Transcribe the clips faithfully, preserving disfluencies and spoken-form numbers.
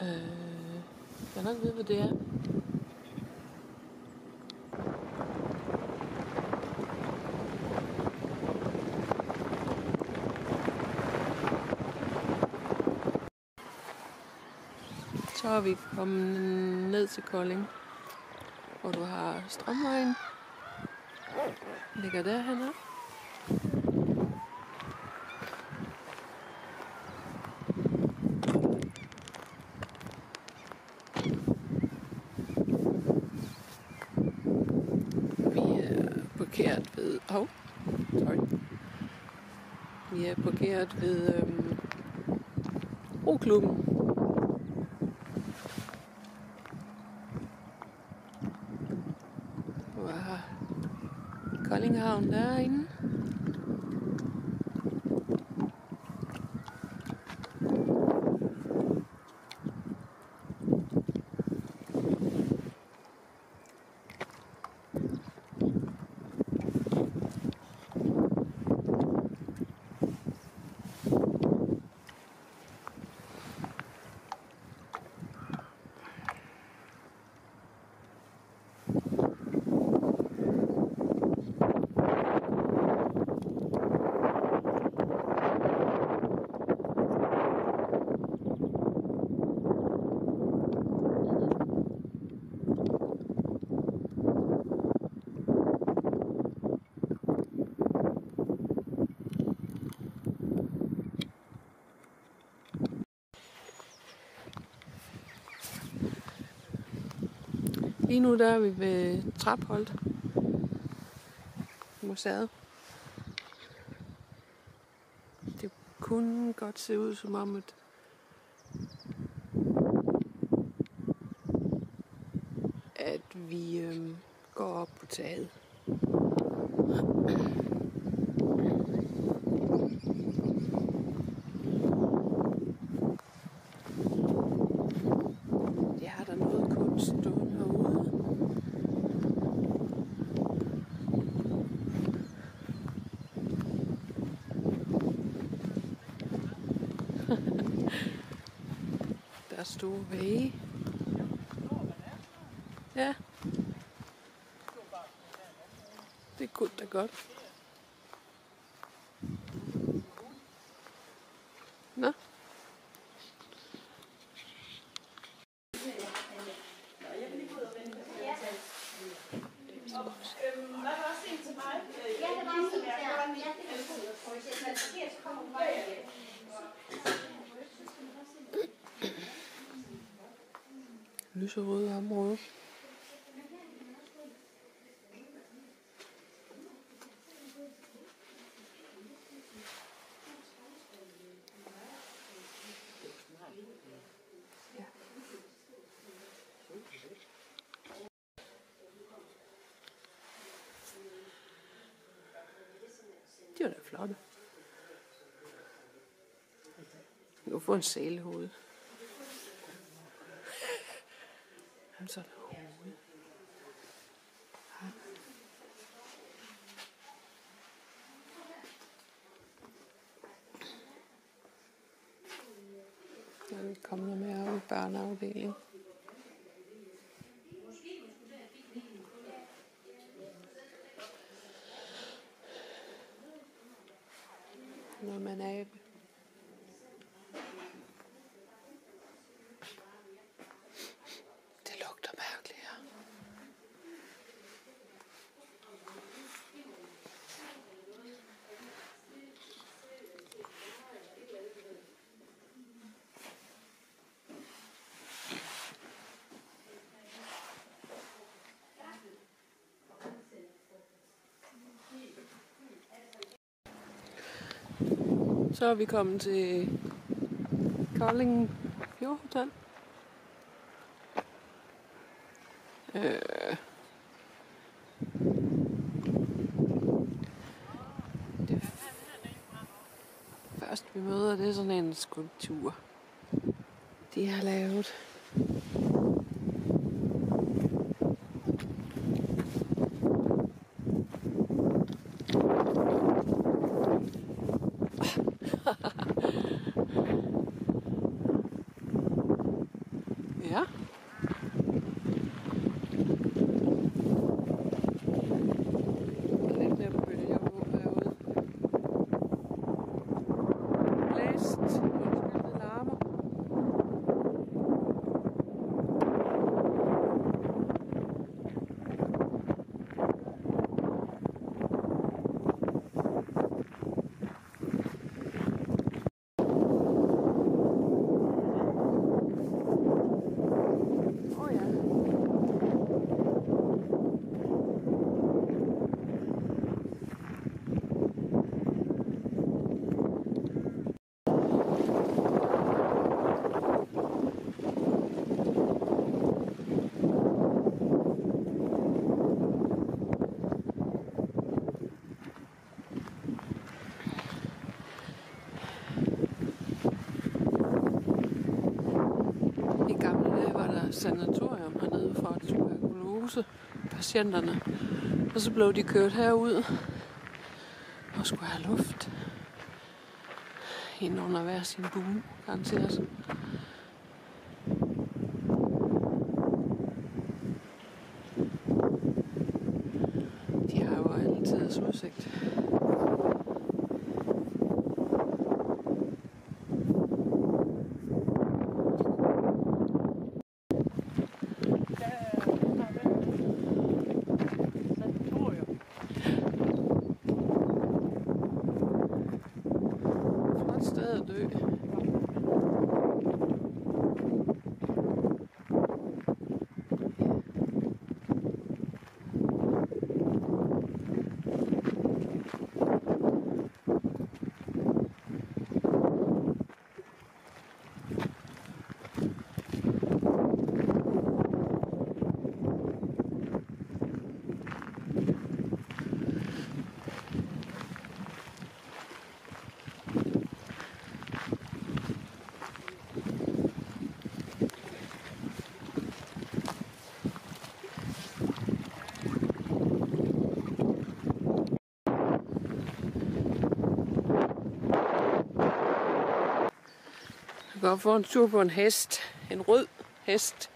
Øh, jeg nok ved, hvad det er. Så er vi kommet ned til Kolding, hvor du har Strømvejen. Ligger derhenne. Vi er parkeret ved... Hov, sorry. Vi er parkeret ved øhm, Roklubben. Hvor har Kolding Havn derinde. Lige nu der er vi ved Trapholt museet. Det kunne godt se ud som om, at at vi øhm, går op på taget. Jeg har der noget kunst stående herude. Der er store vægge. Ja. Det kunne da godt. Nå. Lyserøde område. Ja. Det var da flot. Du kan få en sælehoved. Jamen, så er der hoved. Ja. Der er kommet med i børneafdelingen. Noget med en abe. Det lugter mærkeligt her. Så er vi kommet til Kolding Fjordhotel. Øh. Det første vi møder, det er sådan en skulptur, de har lavet. sanatorium hernede fra tuberkulose-patienterne. Og så blev de kørt herud og skulle have luft ind under hver sin bue, garanteret. De har jo altid udsigt. Flot sted at dø. Vi går for en tur på en hest. En rød hest.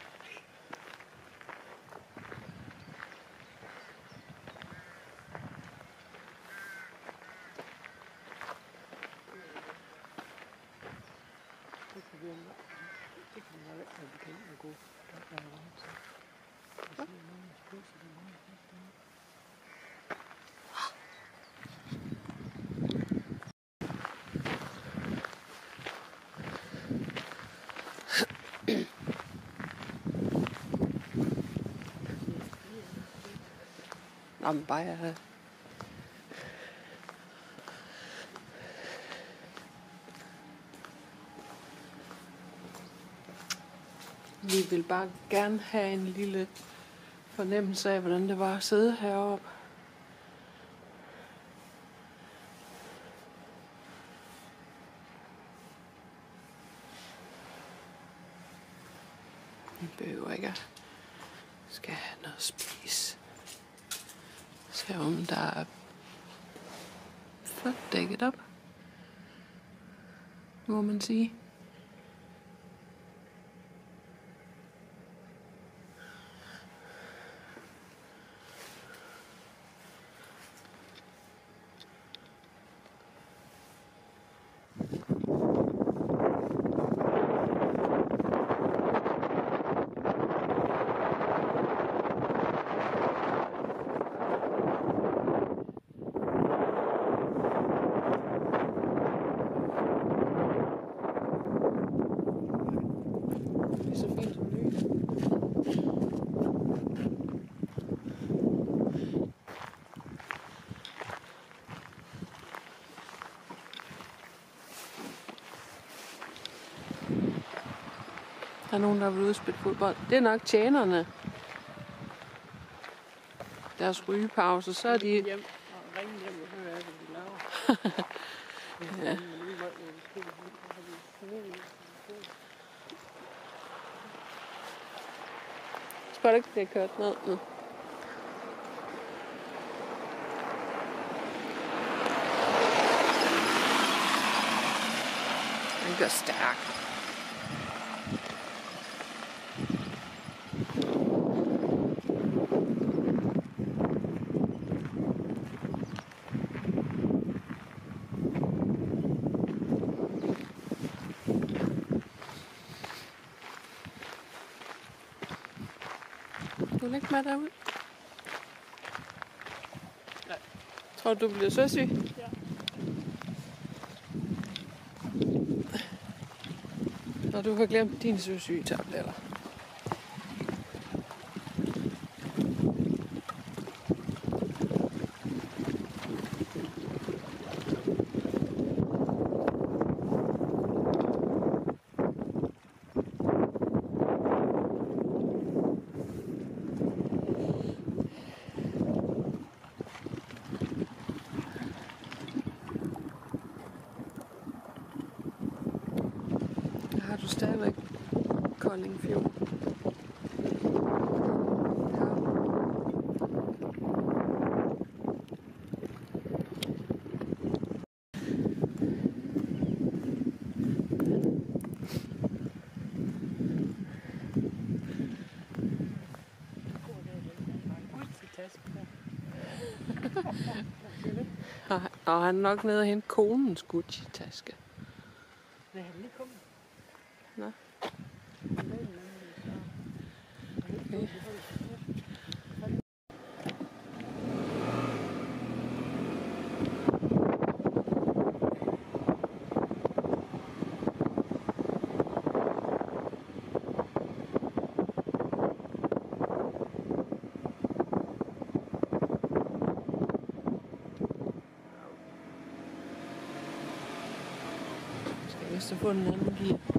Jamen bare jeg... Vi vil bare gerne have en lille fornemmelse af, hvordan det var at sidde heroppe. Vi behøver ikke at skal have noget at spise. Se om der er flot dækket op, må man sige. Der er nogen, der er ude og spille fodbold. Det er nok tjenerne. Deres rygepause, så er de... hjem og ringe hjem og høre, hvad de laver. Ja. Jeg tror ikke, det er kørt ned nu. Den går stærkt. Du vil ikke med derud? Nej. Tror du, du bliver søsyg? Ja. Og du har glemt din søsygetabletter. Har du stadigvæk Kolding Fjord? Og, og han er nok nede og hente konens Gucci-taske. Nej, han er lige kommet. Nå. Okay. Skal jeg vist have fundet en anden gear.